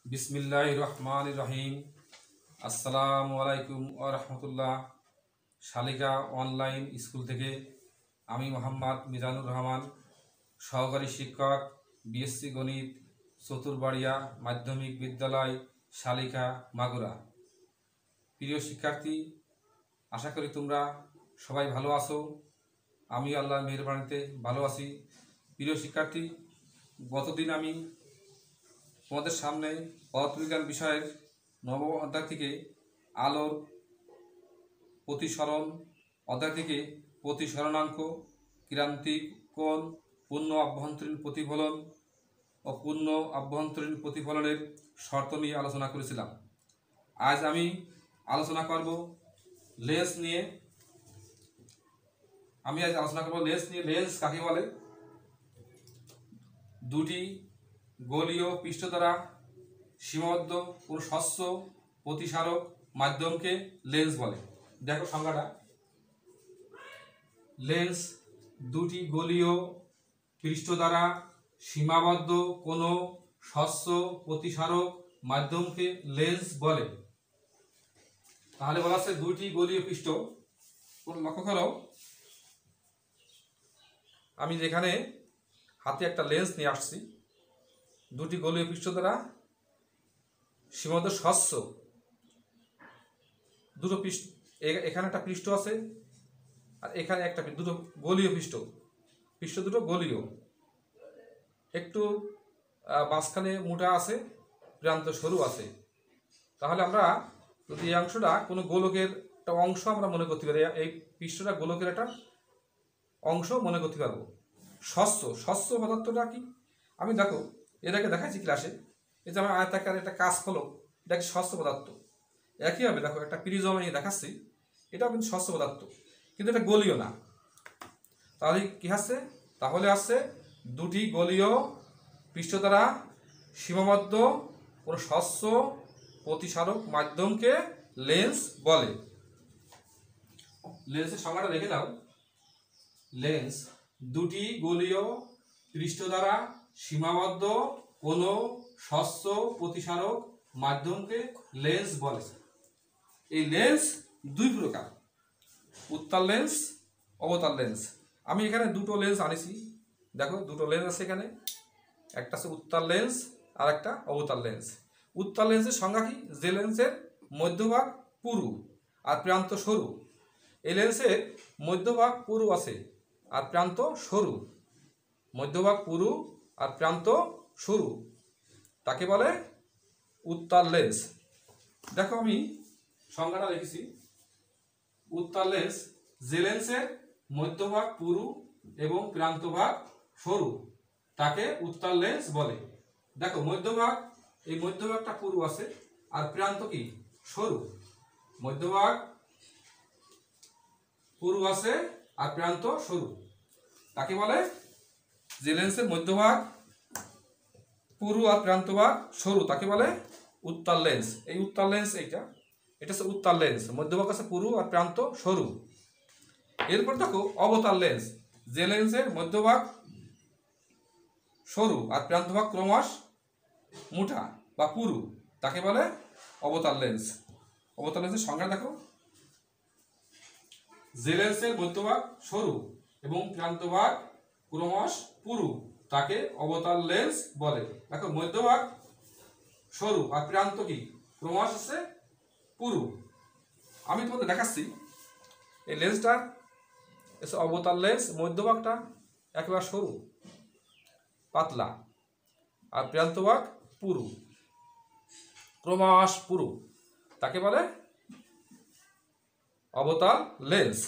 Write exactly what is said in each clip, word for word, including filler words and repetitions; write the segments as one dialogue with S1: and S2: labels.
S1: बिस्मिल्लाहिर रहमानिर रहीम। আসসালামু আলাইকুম ওয়া রাহমাতুল্লাহ। শালিকা অনলাইন স্কুল থেকে আমি মোহাম্মদ মিজানুর রহমান, সহকারী শিক্ষক, বিএসসি গণিত, চতুরবাড়িয়া মাধ্যমিক বিদ্যালয়, শালিকা, মাগুরা। প্রিয় শিক্ষার্থী, আশা করি তোমরা সবাই ভালো আছো। আমি আল্লাহর মেহেরবানিতে ভালো আছি। প্রিয় শিক্ষার্থী, গতদিন আমি তোমাদের সামনে পদার্থবিজ্ঞান বিষয়ের নবম অধ্যায় থেকে আলোর প্রতিসরণ অধ্যায় থেকে প্রতিসরণাঙ্ক, ক্রান্তিক কোণ, পূর্ণ আভ্যন্তরীণ প্রতিফলন ও পূর্ণ আভ্যন্তরীণ প্রতিফলনের শর্ত নিয়ে আলোচনা করেছিলাম। আজ আমি আলোচনা করব লেন্স নিয়ে। আমি আজ আলোচনা করব লেন্স নিয়ে। লেন্স কাকে বলে? দুটি গোলীয় পৃষ্ঠ দ্বারা সীমাবদ্ধ কোনো স্বচ্ছ প্রতিসারক মাধ্যমকে লেন্স বলে। দেখো সংজ্ঞাটা, লেন্স দুটি গোলীয় পৃষ্ঠ দ্বারা সীমাবদ্ধ কোনো স্বচ্ছ প্রতিসারক মাধ্যমকে লেন্স বলে। তাহলে বলা আছে দুটি গোলীয় পৃষ্ঠ। লক্ষ্য করো, আমি যেখানে হাতে একটা লেন্স নিয়ে আসছি, দুটি গোলীয় পৃষ্ঠ দ্বারা সীমাবদ্ধ স্বচ্ছ দুটো পৃষ্ঠ, এখানে একটা পৃষ্ঠ আছে আর এখানে একটা দুটো গোলীয় পৃষ্ঠ পৃষ্ঠ দুটো গোলীয়, একটু মাঝখানে মোটা আছে, প্রান্ত সরু আছে। তাহলে আমরা যদি এই অংশটা কোনো গোলকের একটা অংশ আমরা মনে করতে পারি, এই পৃষ্ঠটা গোলকের একটা অংশ মনে করতে পারবো। স্বচ্ছ স্বচ্ছ পদার্থটা কি? আমি দেখো এটাকে দেখাচ্ছি ক্লাসে, এই যে আমার আয়তাকার একটা কাঁচ ফলক, এটা কি স্বচ্ছ পদার্থ। একইভাবে দেখো একটা প্রিজম আমি দেখাচ্ছি, এটাও কিন্তু স্বচ্ছ পদার্থ, কিন্তু এটা গলীয় না। তাহলে কি আসছে? তাহলে আসছে দুটি গলীয় পৃষ্ঠ দ্বারা সীমাবদ্ধ কোনো স্বচ্ছ প্রতিসারক মাধ্যমকে লেন্স বলে। লেন্সের সংজ্ঞাটা দেখে নাও। লেন্স দুটি গলীয় পৃষ্ঠ দ্বারা সীমাবদ্ধ কোনো স্বচ্ছ প্রতিসারক মাধ্যমকে লেন্স বলে। এই লেন্স দুই প্রকার, উত্তল লেন্স, অবতল লেন্স। আমি এখানে দুটো লেন্স আনিছি, দেখো দুটো লেন্স আছে এখানে, একটা আছে উত্তল লেন্স আর একটা অবতল লেন্স। উত্তল লেন্সের সংজ্ঞা কি? যে লেন্সের মধ্যভাগ পুরু আর প্রান্ত সরু। এই লেন্সের মধ্যভাগ পুরু আছে আর প্রান্ত সরু। মধ্যভাগ পুরু আর প্রান্ত সরু, তাকে বলে উত্তল লেন্স। দেখো আমি সংজ্ঞাটা লিখেছি। উত্তল লেন্স যে লেন্সের মধ্যভাগ পুরু এবং প্রান্তভাগ সরু, তাকে উত্তল লেন্স বলে। দেখো মধ্যভাগ, এই মধ্যভাগটা পুরু আছে আর প্রান্ত কি সরু। মধ্যভাগ পুরু আছে আর প্রান্ত সরু, তাকে বলে যে লেন্সের মধ্যভাগ পুরু আর প্রান্তভাগ সরু, তাকে বলে উত্তল লেন্স। এই উত্তল লেন্স এইটা, এটা হচ্ছে উত্তল লেন্স, মধ্যভাগ আছে পুরু আর প্রান্ত সরু। এরপর দেখো অবতল লেন্স, যে লেন্সের মধ্যভাগ সরু আর প্রান্তভাগ ক্রমশ মুঠা বা পুরু, তাকে বলে অবতল লেন্স। অবতল লেন্সের সংজ্ঞা দেখো, যে লেন্সের মধ্যভাগ সরু এবং প্রান্তভাগ ক্রমশ পুরু, তাকে অবতল লেন্স বলে। দেখো মধ্যভাগ সরু আর প্রান্ত কি ক্রমশ আছে পুরু। আমি তোমাদের দেখাচ্ছি এই লেন্সটা অবতল লেন্স। মধ্যভাগটা একেবারে সরু পাতলা আর প্রান্তভাগ পুরু ক্রমশ পুরু, তাকে বলে অবতল লেন্স।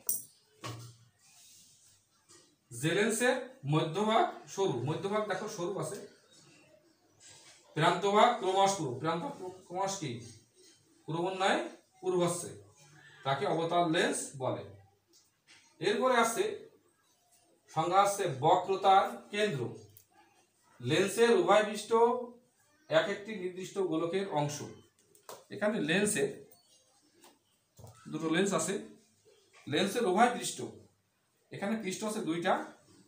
S1: যে লেন্সের মধ্যভাগ সরু, মধ্যভাগ দেখো সরু আছে, প্রান্তভাগ ক্রমশ পুরু, প্রান্ত ক্রমশ কি ক্রমান্বয়ে পুরু হচ্ছে, তাকে অবতল লেন্স বলে। এরপরে আসছে সংজ্ঞা, আসছে বক্রতার কেন্দ্র। লেন্সের উভয় পৃষ্ঠ এক একটি নির্দিষ্ট গোলকের অংশ। এখানে লেন্সের দুটো লেন্স আছে, লেন্সের উভয় পৃষ্ঠ, এখানে পৃষ্ঠ আছে দুইটা,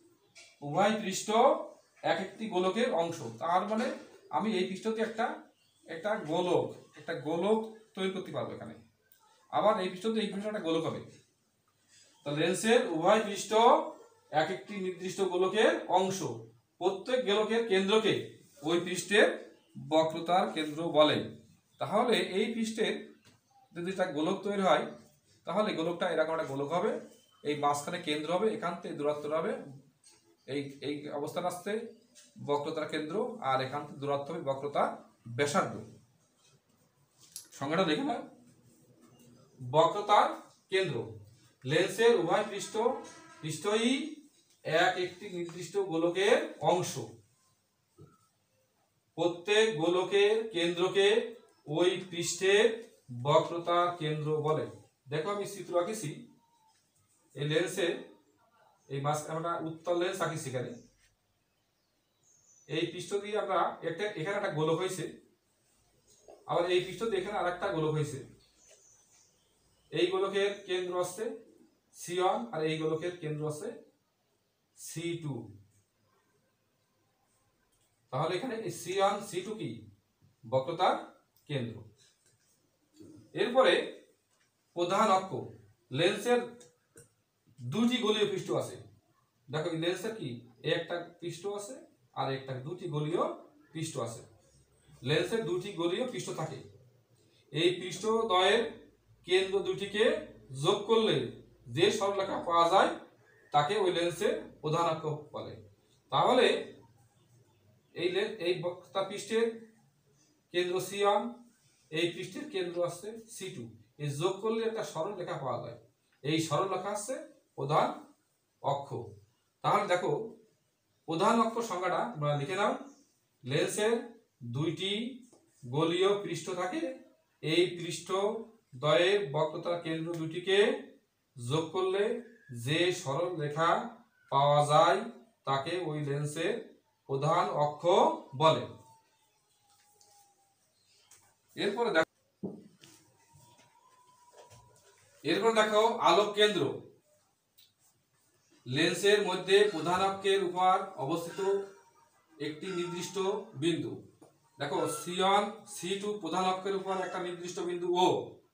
S1: উভয় পৃষ্ঠ এক একটি গোলকের অংশ। তার মানে আমি এই পৃষ্ঠতে একটা একটা গোলক একটা গোলক তৈরি করতে পারবো এখানে। আবার এই পৃষ্ঠ এই পৃষ্ঠ একটা গোলক হবে। তো লেন্সের উভয় পৃষ্ঠ এক একটি নির্দিষ্ট গোলকের অংশ। প্রত্যেক গোলকের কেন্দ্রকে ওই পৃষ্ঠের বক্রতার কেন্দ্র বলে। তাহলে এই পৃষ্ঠের যদি একটা গোলক তৈরি হয়, তাহলে গোলকটা এরকম একটা গোলক হবে, এই মাঝখানে কেন্দ্র হবে, এখান থেকে দূরত্বটা হবে এই এই অবস্থান আসছে বক্রতার কেন্দ্র, আর এখান থেকে দূরত্ব হবে বক্রতার ব্যাসার্ধ। সংজ্ঞাটা দেখে না, বক্রতার কেন্দ্র লেন্সের উভয় পৃষ্ঠ পৃষ্ঠই এক একটি নির্দিষ্ট গোলকের অংশ। প্রত্যেক গোলকের কেন্দ্রকে ওই পৃষ্ঠের বক্রতার কেন্দ্র বলে। দেখো আমি চিত্র আঁকিছি, এই লেন্সে এই মাছ আমরা উত্তল লেন্স আঁকিছি এখানে। এই পৃষ্ঠ দিয়ে আমরা একটা এখানে একটা গোলক হয়েছে, আবার এই পৃষ্ঠ দিয়ে এখানে আর একটা গোলক হয়েছে। এই গোলকের কেন্দ্র আছে সি ওয়ান আর এই গোলকের কেন্দ্র আছে সি টু। তাহলে এখানে সি ওয়ান সি টু কি বক্রতার কেন্দ্র। এরপরে প্রধান অক্ষ, লেন্সের দুটি গলীয় পৃষ্ঠ আছে। দেখো লেন্সের কি একটা পৃষ্ঠ আছে আর একটা দুটি গলীয় পৃষ্ঠ আছে। লেন্সের দুটি গলীয় পৃষ্ঠ থাকে। এই পৃষ্ঠদ্বয়ের কেন্দ্র দুটিকে যোগ করলে যে সরলরেখা পাওয়া যায় তাকে ওই লেন্সের প্রধান অক্ষ বলে। তাহলে এই লেন্স এই বক্রতা পৃষ্ঠের কেন্দ্র সি ওয়ান, এই পৃষ্ঠের কেন্দ্র আছে সি টু, এই যোগ করলে একটা সরল রেখা পাওয়া যায়। এই সরল রেখা আছে প্রধান অক্ষ। তাহলে দেখো প্রধান অক্ষ সংজ্ঞাটা তোমরা লিখে নাও। লেন্সের দুইটি গোলীয় পৃষ্ঠ থাকে। এই পৃষ্ঠ দ্বয়ের বক্রতার কেন্দ্র দুটিকে যোগ করলে যে সরল রেখা পাওয়া যায় তাকে ওই লেন্সের প্রধান অক্ষ বলে। এরপরে দেখো এরপর দেখো আলোক কেন্দ্র। লেন্সের মধ্যে প্রধান অক্ষের উপর অবস্থিত একটি নির্দিষ্ট বিন্দু। দেখো সি ওয়ান সি টু প্রধান অক্ষের উপর একটা নির্দিষ্ট বিন্দু ও,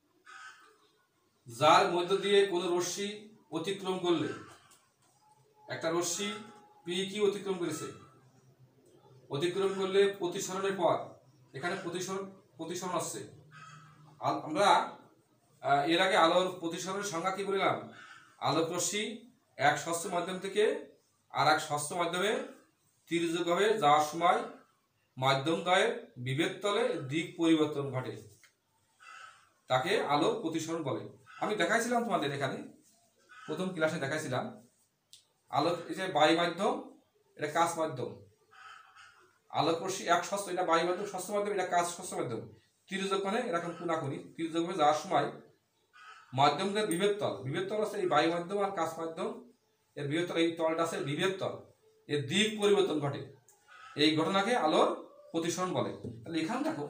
S1: যার মধ্য দিয়ে কোন রশ্মি অতিক্রম করলে, একটা রশ্মি পি কিউ অতিক্রম করেছে, অতিক্রম করলে প্রতিসরণের পর এখানে প্রতিসরণ প্রতিসরণ আসছে। আমরা এর আগে আলোর প্রতিসরণের সংজ্ঞা কি বললাম? আলোক রশ্মি এক স্বচ্ছ মাধ্যম থেকে আর এক স্বচ্ছ মাধ্যমে তির্যকভাবে যাওয়ার সময় মাধ্যম দ্বয়ের বিভেদ তলে দিক পরিবর্তন ঘটে, তাকে আলোর প্রতিসরণ বলে। আমি দেখাইছিলাম তোমাদের এখানে প্রথম ক্লাসে দেখাইছিলাম আলোক এই যে বায়ু মাধ্যম, এটা কাচ মাধ্যম। আলোক রশ্মি এক স্বচ্ছ, এটা বায়ু মাধ্যম স্বচ্ছ মাধ্যম, এটা কাচ স্বচ্ছ মাধ্যম। তির্যক মানে এরকম কোনাকুনি তির্যকভাবে যাওয়ার সময় মাধ্যমদের বিভেদ তল, বিভেদ তল আছে এই বায়ু মাধ্যম আর কাচ মাধ্যম, এর বিভেদ তল, এই তলটা আছে বিভেদ তল, এর দিক পরিবর্তন ঘটে। এই ঘটনাকে আলোর প্রতিসরণ বলে। তাহলে এখানে দেখো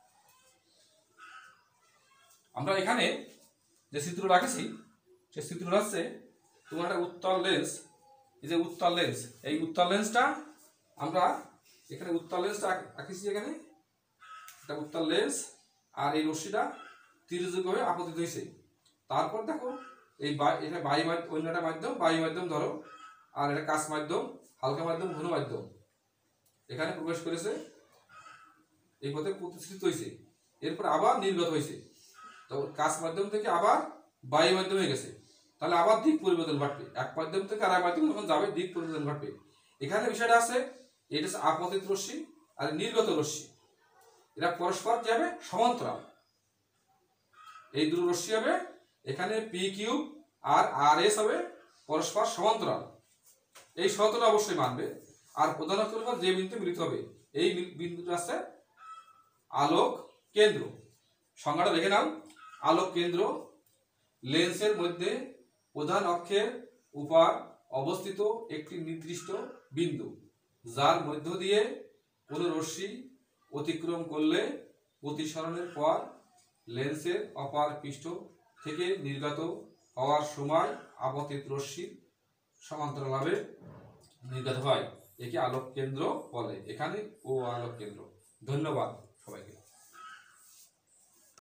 S1: আমরা এখানে যে চিত্র রাখেছি সে চিত্র হচ্ছে তোমার একটা উত্তল লেন্স। এই যে উত্তল লেন্স, এই উত্তল লেন্সটা আমরা এখানে উত্তল লেন্সটা রাখেছি, এখানে একটা উত্তল লেন্স আর এই রশ্মিটা তির্যকভাবে আপতিত হয়েছে। তারপর দেখো এই এটা বায়ু মাধ্যম, অন্যটা মাধ্যম বায়ু মাধ্যম ধরো, আর এটা কাচ মাধ্যম, হালকা মাধ্যম, ঘন মাধ্যম এখানে প্রবেশ করেছে, এই পথে প্রতিষ্ঠিত হয়েছে, এরপর আবার নির্গত হয়েছে। তো কাচ মাধ্যম থেকে আবার বায়ু মাধ্যমে গেছে, তাহলে আবার দিক পরিবর্তন ঘটবে। এক মাধ্যম থেকে আর এক মাধ্যমে যখন যাবে দিক পরিবর্তন ঘটবে। এখানে বিষয়টা আছে এটা হচ্ছে আপতিত রশ্মি আর নির্গত রশ্মি, এরা পরস্পর যাবে সমান্তরাল। এই দুটো রশ্মি হবে এখানে পি কিউ আর আর এস হবে পরস্পর সমান্তরাল। এই সমান্তরাল অবশ্যই মানবে। আর প্রধান অক্ষের উপর যে বিন্দু মিলিত হবে এই বিন্দুটা আছে আলোক কেন্দ্র। সংজ্ঞাটা দেখে নাও। আলোক কেন্দ্র লেন্সের মধ্যে প্রধান অক্ষের উপর অবস্থিত একটি নির্দিষ্ট বিন্দু, যার মধ্য দিয়ে কোনো রশ্মি অতিক্রম করলে প্রতিসরণের পর লেন্সের অপর পৃষ্ঠ থেকে নির্গত হওয়ার সময় আপতিত রশ্মি সমান্তরালভাবে নির্গত হয়। একে আলোক কেন্দ্র বলে। এখানে ও আলোক কেন্দ্র। ধন্যবাদ।